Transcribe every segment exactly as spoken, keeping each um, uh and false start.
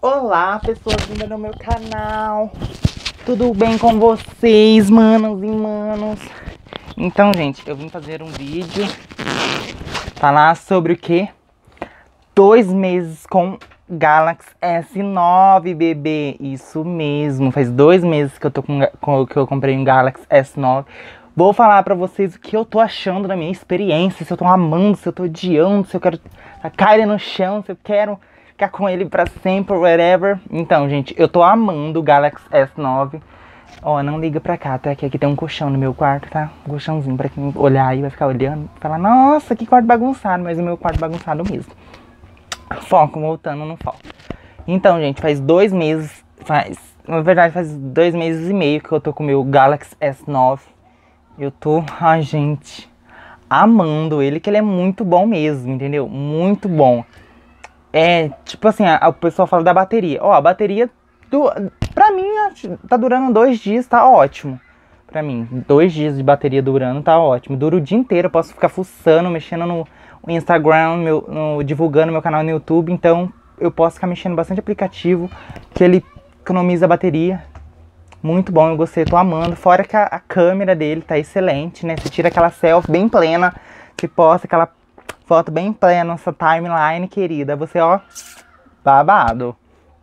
Olá, pessoas vindas no meu canal. Tudo bem com vocês, manos e manos? Então, gente, eu vim fazer um vídeo falar sobre o que? Dois meses com Galaxy S nove, bebê. Isso mesmo, faz dois meses que eu tô com, com que eu comprei um Galaxy S nove. Vou falar pra vocês o que eu tô achando da minha experiência, se eu tô amando, se eu tô odiando, se eu quero cair ele no chão, se eu quero ficar com ele pra sempre, whatever. Então, gente, eu tô amando o Galaxy S nove. Ó, não liga pra cá, tá? Que aqui tem um colchão no meu quarto, tá? Um colchãozinho pra quem olhar aí vai ficar olhando e falar, nossa, que quarto bagunçado, mas o meu quarto bagunçado mesmo. Foco, voltando no foco. Então, gente, faz dois meses, faz, na verdade faz dois meses e meio que eu tô com o meu Galaxy S nove. Eu tô, ai, gente, amando ele, que ele é muito bom mesmo, entendeu? Muito bom. É, tipo assim, a, a, o pessoal fala da bateria. Ó, a bateria, do, pra mim, tá durando dois dias, tá ótimo. Pra mim, dois dias de bateria durando, tá ótimo. Dura o dia inteiro, eu posso ficar fuçando, mexendo no Instagram, meu, no, divulgando meu canal no YouTube. Então, eu posso ficar mexendo bastante aplicativo, que ele economiza a bateria. Muito bom, eu gostei, tô amando. Fora que a, a câmera dele tá excelente, né? Você tira aquela selfie bem plena, você posta aquela foto bem plena nessa timeline, querida. Você, ó, babado.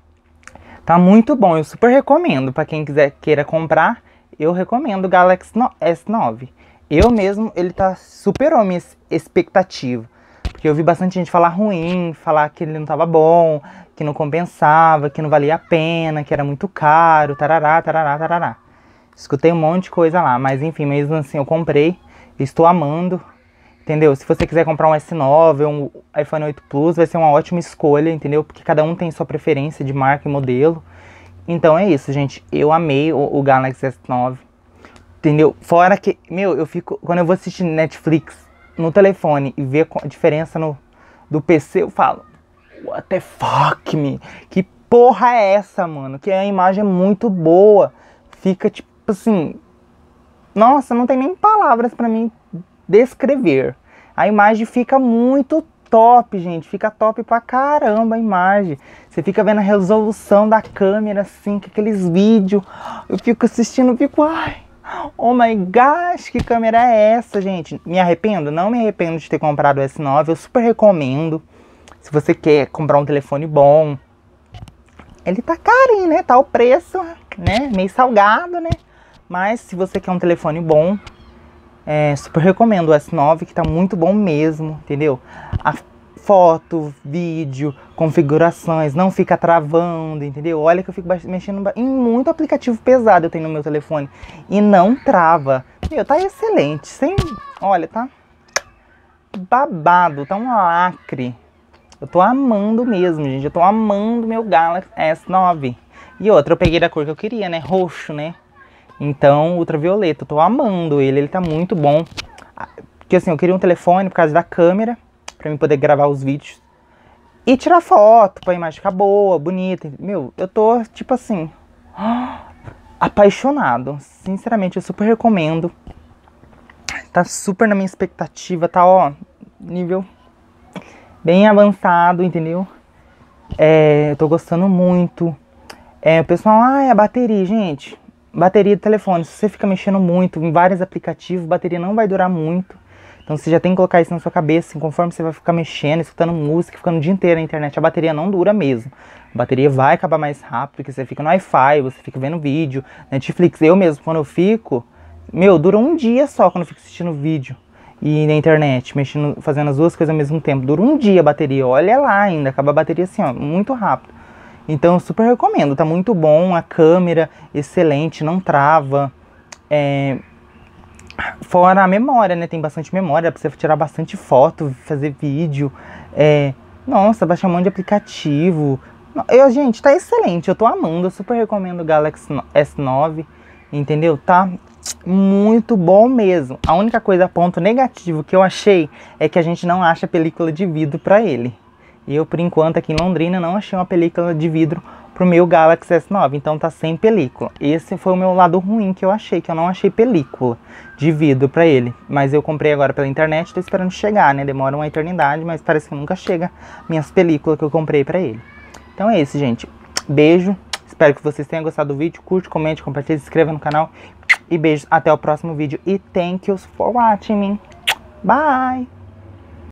Tá muito bom, eu super recomendo. Pra quem quiser, queira comprar, eu recomendo o Galaxy S nove. Eu mesmo, ele tá superou a minha expectativa. Porque eu vi bastante gente falar ruim, falar que ele não tava bom, que não compensava, que não valia a pena, que era muito caro, tarará, tarará, tarará. Escutei um monte de coisa lá, mas enfim, mesmo assim eu comprei, estou amando, entendeu? Se você quiser comprar um S nove ou um iPhone oito Plus, vai ser uma ótima escolha, entendeu? Porque cada um tem sua preferência de marca e modelo. Então é isso, gente, eu amei o, o Galaxy S nove, entendeu? Fora que, meu, eu fico, quando eu vou assistir Netflix no telefone e ver a diferença no, do P C, eu falo, what the fuck, me? Que porra é essa, mano? Que a imagem é muito boa. Fica tipo assim, nossa, não tem nem palavras pra mim descrever. A imagem fica muito top, gente. Fica top pra caramba a imagem. Você fica vendo a resolução da câmera, assim, com aqueles vídeos. Eu fico assistindo, fico, ai, oh my gosh, que câmera é essa, gente? Me arrependo? Não me arrependo de ter comprado o S nove. Eu super recomendo. Se você quer comprar um telefone bom. Ele tá carinho, né? Tá o preço, né? Meio salgado, né? Mas se você quer um telefone bom, é, super recomendo o S nove, que tá muito bom mesmo, entendeu? A foto, vídeo, configurações, não fica travando, entendeu? Olha que eu fico mexendo em muito aplicativo pesado eu tenho no meu telefone e não trava. Meu, tá excelente, sem, olha, tá babado, tá um lacre. Eu tô amando mesmo, gente, eu tô amando meu Galaxy S nove. E outra, eu peguei da cor que eu queria, né, roxo, né? Então, ultravioleta, eu tô amando ele, ele tá muito bom. Porque assim, eu queria um telefone por causa da câmera, pra mim poder gravar os vídeos e tirar foto, pra imagem ficar boa, bonita. Meu, eu tô, tipo assim, apaixonado. Sinceramente, eu super recomendo. Tá super na minha expectativa, tá, ó, nível bem avançado, entendeu? É, eu tô gostando muito. É, o pessoal, ah, é a bateria, gente. Bateria do telefone, se você fica mexendo muito em vários aplicativos, a bateria não vai durar muito. Então você já tem que colocar isso na sua cabeça, assim, conforme você vai ficar mexendo, escutando música, ficando o dia inteiro na internet, a bateria não dura mesmo. A bateria vai acabar mais rápido, porque você fica no Wi-Fi, você fica vendo vídeo, Netflix. Eu mesmo, quando eu fico, meu, dura um dia só quando eu fico assistindo vídeo e na internet, mexendo, fazendo as duas coisas ao mesmo tempo. Dura um dia a bateria, olha lá ainda, acaba a bateria assim, ó, muito rápido. Então eu super recomendo, tá muito bom, a câmera excelente, não trava. É... Fora a memória, né, tem bastante memória, dá pra você tirar bastante foto, fazer vídeo. É... Nossa, baixar um monte de aplicativo. Eu, gente, tá excelente, eu tô amando, eu super recomendo o Galaxy S nove, entendeu? Tá muito bom mesmo. A única coisa, ponto negativo que eu achei, é que a gente não acha película de vidro pra ele. E eu, por enquanto, aqui em Londrina, não achei uma película de vidro pro meu Galaxy S nove. Então tá sem película. Esse foi o meu lado ruim que eu achei, que eu não achei película de vidro pra ele. Mas eu comprei agora pela internet, tô esperando chegar, né? Demora uma eternidade, mas parece que nunca chega minhas películas que eu comprei pra ele. Então é isso, gente. Beijo. Espero que vocês tenham gostado do vídeo. Curte, comente, compartilhe, se inscreva no canal. E beijos. Até o próximo vídeo. E thank you for watching me. Bye!